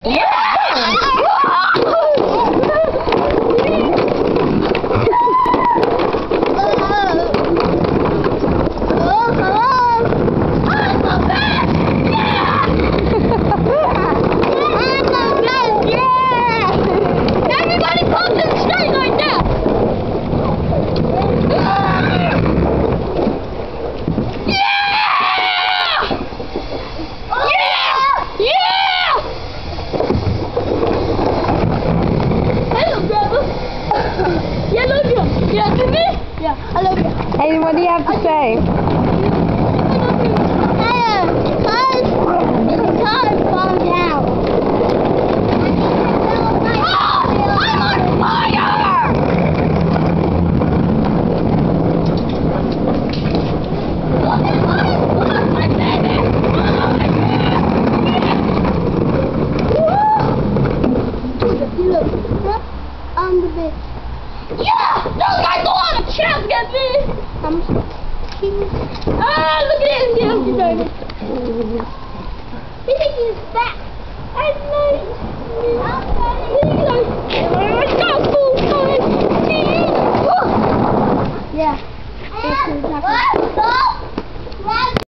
I love you. Hey, what do you have to say? Cars fall down. I'm on fire! I'm the bitch. Yeah! Those guys go on a chest, get me! Ah, look at his hands, he's doing it. He thinks he's fat. I know.